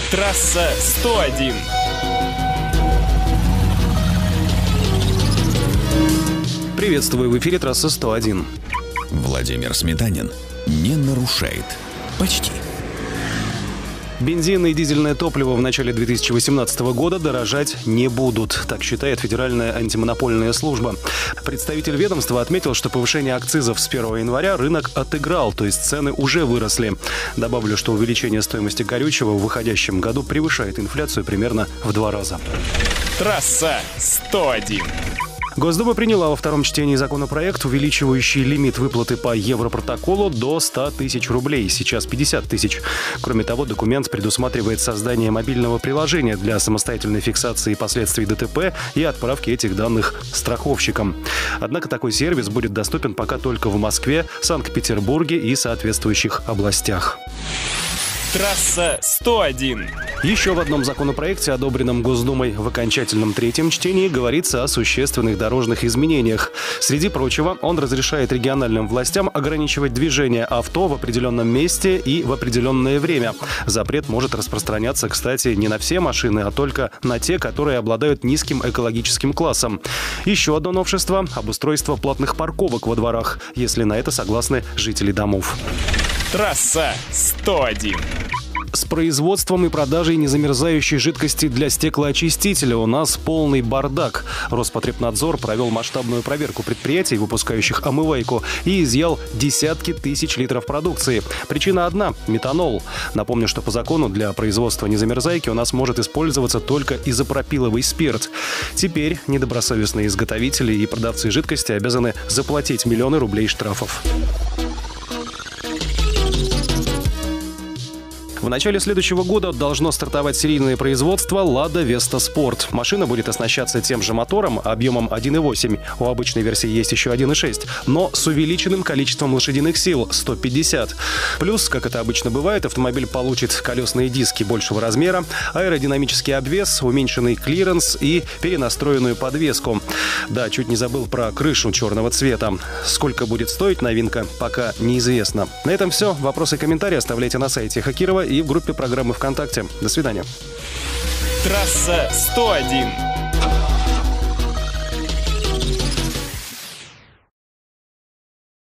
Трасса 101. Приветствую, в эфире трасса 101. Владимир Сметанин не нарушает. Почти. Бензин и дизельное топливо в начале 2018 года дорожать не будут, так считает Федеральная антимонопольная служба. Представитель ведомства отметил, что повышение акцизов с 1 января рынок отыграл, то есть цены уже выросли. Добавлю, что увеличение стоимости горючего в выходящем году превышает инфляцию примерно в 2 раза. Трасса 101. Госдума приняла во втором чтении законопроект, увеличивающий лимит выплаты по Европротоколу до 100 тысяч рублей, сейчас 50 тысяч. Кроме того, документ предусматривает создание мобильного приложения для самостоятельной фиксации последствий ДТП и отправки этих данных страховщикам. Однако такой сервис будет доступен пока только в Москве, Санкт-Петербурге и соответствующих областях. Трасса 101. Еще в одном законопроекте, одобренном Госдумой в окончательном третьем чтении, говорится о существенных дорожных изменениях. Среди прочего, он разрешает региональным властям ограничивать движение авто в определенном месте и в определенное время. Запрет может распространяться, кстати, не на все машины, а только на те, которые обладают низким экологическим классом. Еще одно новшество – обустройство платных парковок во дворах, если на это согласны жители домов. Трасса 101. С производством и продажей незамерзающей жидкости для стеклоочистителя у нас полный бардак. Роспотребнадзор провел масштабную проверку предприятий, выпускающих омывайку, и изъял десятки тысяч литров продукции. Причина одна – метанол. Напомню, что по закону для производства незамерзайки у нас может использоваться только изопропиловый спирт. Теперь недобросовестные изготовители и продавцы жидкости обязаны заплатить миллионы рублей штрафов. В начале следующего года должно стартовать серийное производство «Лада Веста Спорт». Машина будет оснащаться тем же мотором объемом 1,8. У обычной версии есть еще 1,6, но с увеличенным количеством лошадиных сил – 150. Плюс, как это обычно бывает, автомобиль получит колесные диски большего размера, аэродинамический обвес, уменьшенный клиренс и перенастроенную подвеску. Да, чуть не забыл про крышу черного цвета. Сколько будет стоить новинка, пока неизвестно. На этом все. Вопросы и комментарии оставляйте на сайте Хакирова и в группе программы ВКонтакте. До свидания. Трасса 101.